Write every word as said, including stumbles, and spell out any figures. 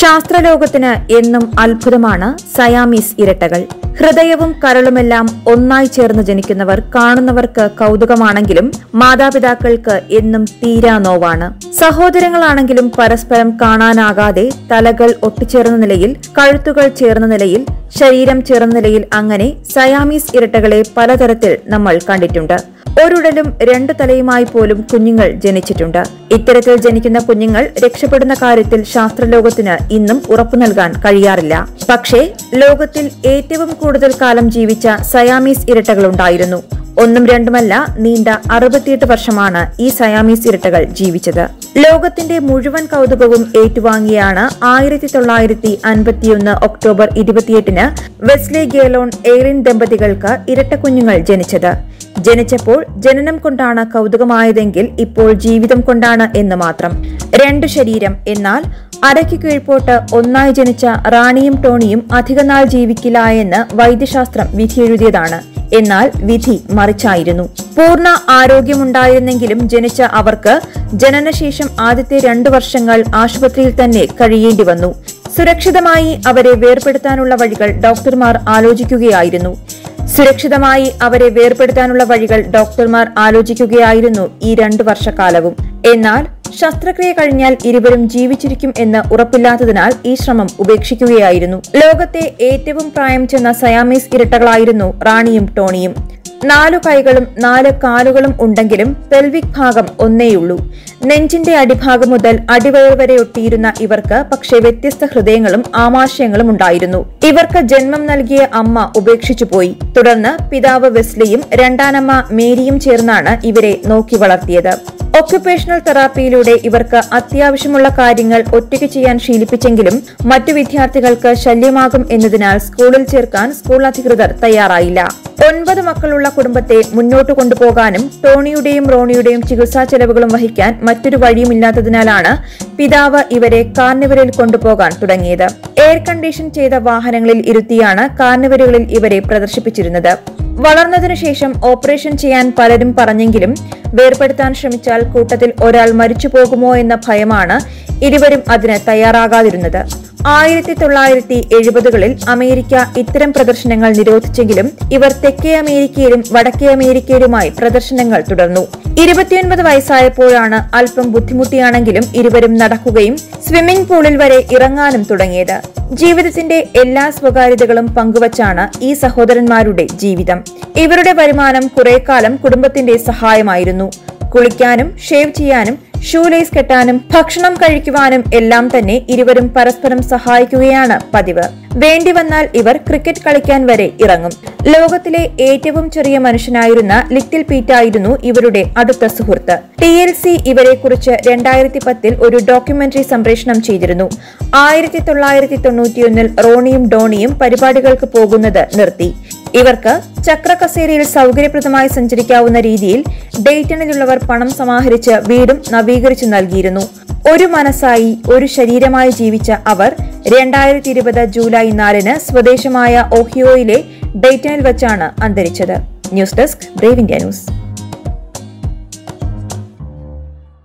ശാസ്ത്രലോകത്തിന് എന്നും അത്ഭുതമാണ് സയാമീസ് ഇരട്ടകൾ. ഹൃദയവും കരളുമെല്ലാം ഒന്നായി ചേർന്ന് ജനിക്കുന്നവർ കാണുന്നവർക്ക് കൗതുകമാണെങ്കിലും മാതാപിതാക്കൾക്ക് എന്നും തീരാ നോവാണ്. സഹോദരങ്ങളാണെങ്കിലും പരസ്പരം കാണാനാകാതെ തലകൾ ഒട്ടിച്ചേർന്ന നിലയിൽ, കഴുത്തുകൾ ചേർന്ന നിലയിൽ, ശരീരം ചേർന്ന നിലയിൽ, അങ്ങനെ സയാമീസ് ഇരട്ടകളെ പലതരത്തിൽ നമ്മൾ കണ്ടിട്ടുണ്ട്. ഒരുടലും രണ്ടു തലയുമായി പോലും കുഞ്ഞുങ്ങൾ ജനിച്ചിട്ടുണ്ട്. ഇത്തരത്തിൽ ജനിക്കുന്ന കുഞ്ഞുങ്ങൾ രക്ഷപ്പെടുന്ന കാര്യത്തിൽ ശാസ്ത്രലോകത്തിന് ഇന്നും ഉറപ്പു നൽകാൻ കഴിയാറില്ല. പക്ഷേ ലോകത്തിൽ ഏറ്റവും കൂടുതൽ കാലം ജീവിച്ച സയാമീസ് ഇരട്ടകളുണ്ടായിരുന്നു. ഒന്നും രണ്ടുമല്ല, നീണ്ട അറുപത്തിയെട്ട് വർഷമാണ് ഈ സയാമീസ് ഇരട്ടകൾ ജീവിച്ചത്. ലോകത്തിന്റെ മുഴുവൻ കൗതുകവും ഏറ്റുവാങ്ങിയാണ് ആയിരത്തി തൊള്ളായിരത്തി അൻപത്തിയൊന്ന് ഒക്ടോബർ ഇരുപത്തിയെട്ടിന് വെസ്ലി ഗേലോൺ എയ്റിൻ ദമ്പതികൾക്ക് ഇരട്ട കുഞ്ഞുങ്ങൾ ജനിച്ചത്. ജനിച്ചപ്പോൾ ജനനം കൊണ്ടാണ് കൗതുകമായതെങ്കിൽ ഇപ്പോൾ ജീവിതം കൊണ്ടാണ് എന്ന് മാത്രം. രണ്ടു ശരീരം, എന്നാൽ അരയ്ക്ക് കീഴ്പോട്ട് ഒന്നായി ജനിച്ച റാണിയും ടോണിയും അധികനാൾ ജീവിക്കില്ല എന്ന് വൈദ്യശാസ്ത്രം വിധിയെഴുതിയതാണ്. എന്നാൽ വിധി മറിച്ചായിരുന്നു. പൂർണ്ണ ആരോഗ്യമുണ്ടായിരുന്നെങ്കിലും ജനിച്ച അവർക്ക് ജനനശേഷം ആദ്യത്തെ രണ്ടു വർഷങ്ങൾ ആശുപത്രിയിൽ തന്നെ കഴിയേണ്ടി വന്നു. സുരക്ഷിതമായി അവരെ വേർപെടുത്താനുള്ള വഴികൾ ഡോക്ടർമാർ ആലോചിക്കുകയായിരുന്നു സുരക്ഷിതമായി അവരെ വേർപെടുത്താനുള്ള വഴികൾ ഡോക്ടർമാർ ആലോചിക്കുകയായിരുന്നു ഈ രണ്ടു വർഷക്കാലവും. എന്നാൽ ശസ്ത്രക്രിയ കഴിഞ്ഞാൽ ഇരുവരും ജീവിച്ചിരിക്കും എന്ന് ഉറപ്പില്ലാത്തതിനാൽ ഈ ശ്രമം ഉപേക്ഷിക്കുകയായിരുന്നു. ലോകത്തെ ഏറ്റവും പ്രായം ചെന്ന സയാമീസ് ഇരട്ടകളായിരുന്നു റാണിയും ടോണിയും. നാലു കൈകളും നാല് കാലുകളും ഉണ്ടെങ്കിലും പെൽവിക് ഭാഗം ഒന്നേയുള്ളൂ. നെഞ്ചിന്റെ അടിഭാഗം മുതൽ അടിവയർ വരെ ഒട്ടിയിരുന്ന ഇവർക്ക് പക്ഷേ വ്യത്യസ്ത ഹൃദയങ്ങളും ആമാശയങ്ങളും ഉണ്ടായിരുന്നു. ഇവർക്ക് ജന്മം നൽകിയ അമ്മ ഉപേക്ഷിച്ചുപോയി. തുടർന്ന് പിതാവ് വെസ്ലിയും രണ്ടാനമ്മ മേരിയും ചേർന്നാണ് ഇവരെ നോക്കി വളർത്തിയത്. ഒക്യുപേഷണൽ തെറാപ്പിയിലൂടെ ഇവർക്ക് അത്യാവശ്യമുള്ള കാര്യങ്ങൾ ഒറ്റയ്ക്ക് ചെയ്യാൻ ശീലിപ്പിച്ചെങ്കിലും മറ്റു വിദ്യാർത്ഥികൾക്ക് ശല്യമാകും എന്നതിനാൽ സ്കൂളിൽ ചേർക്കാൻ സ്കൂൾ അധികൃതർ തയ്യാറായില്ല. ഒൻപത് മക്കളുള്ള കുടുംബത്തെ മുന്നോട്ട് കൊണ്ടുപോകാനും ടോണിയുടെയും റോണിയുടെയും ചികിത്സാ ചെലവുകളും വഹിക്കാൻ മറ്റൊരു വഴിയുമില്ലാത്തതിനാലാണ് പിതാവ് ഇവരെ കാർണിവലിൽ കൊണ്ടുപോകാൻ തുടങ്ങിയത്. എയർ കണ്ടീഷൻ ചെയ്ത വാഹനങ്ങളിൽ ഇരുത്തിയാണ് കാർണിവലുകളിൽ ഇവരെ പ്രദർശിപ്പിച്ചിരുന്നത്. വളർന്നതിനു ശേഷം ഓപ്പറേഷൻ ചെയ്യാൻ പലരും പറഞ്ഞെങ്കിലും വേർപെടുത്താൻ ശ്രമിച്ചാൽ കൂട്ടത്തിൽ ഒരാൾ മരിച്ചു പോകുമോ എന്ന ഭയമാണ് ഇരുവരും അതിന് തയ്യാറാകാതിരുന്നത്. ആയിരത്തി തൊള്ളായിരത്തി എഴുപതുകളിൽ അമേരിക്ക ഇത്തരം പ്രദർശനങ്ങൾ നിരോധിച്ചെങ്കിലും ഇവർ തെക്കേ അമേരിക്കയിലും വടക്കേ അമേരിക്കയിലുമായി പ്രദർശനങ്ങൾ തുടർന്നു. ഇരുപത്തിയൊൻപത് വയസ്സായപ്പോഴാണ് അല്പം ബുദ്ധിമുട്ടിയാണെങ്കിലും ഇരുവരും നടക്കുകയും സ്വിമ്മിംഗ് പൂളിൽ വരെ ഇറങ്ങാനും തുടങ്ങിയത്. ജീവിതത്തിന്റെ എല്ലാ സ്വകാര്യതകളും പങ്കുവച്ചാണ് ഈ സഹോദരന്മാരുടെ ജീവിതം. ഇവരുടെ വരുമാനം കുറെ കാലം കുടുംബത്തിന്റെ സഹായമായിരുന്നു. കുളിക്കാനും ഷേവ് ചെയ്യാനും ഷൂലേസ് കെട്ടാനും ഭക്ഷണം കഴിക്കുവാനും എല്ലാം തന്നെ ഇരുവരും പരസ്പരം സഹായിക്കുകയാണ് പതിവ്. വേണ്ടി വന്നാൽ ഇവർ ക്രിക്കറ്റ് കളിക്കാൻ വരെ ഇറങ്ങും. ലോകത്തിലെ ഏറ്റവും ചെറിയ മനുഷ്യനായിരുന്ന ലിറ്റിൽ പീറ്റായിരുന്നു ഇവരുടെ അടുത്ത സുഹൃത്ത്. ടി എൽ സി ഇവരെ കുറിച്ച് രണ്ടായിരത്തി പത്തിൽ ഒരു ഡോക്യുമെന്ററി സംപ്രേഷണം ചെയ്തിരുന്നു. ആയിരത്തി തൊള്ളായിരത്തി തൊണ്ണൂറ്റിയൊന്നിൽ റോണിയും ഡോണിയും പരിപാടികൾക്ക് പോകുന്നത് നിർത്തി. ഇവർക്ക് ചക്രകസേരയിൽ സൗകര്യപ്രദമായി സഞ്ചരിക്കാവുന്ന രീതിയിൽ ഡെയ്റ്റണിലുള്ളവർ പണം സമാഹരിച്ച് വീടും നവീകരിച്ചു നൽകിയിരുന്നു. ഒരു മനസ്സായി ഒരു ശരീരമായി ജീവിച്ച അവർ രണ്ടായിരത്തി ഇരുപത് ജൂലൈ നാലിന് സ്വദേശമായ ഓഹിയോയിലെ ഡെയ്റ്റണിൽ വെച്ചാണ് അന്തരിച്ചത്. News desk brave India news.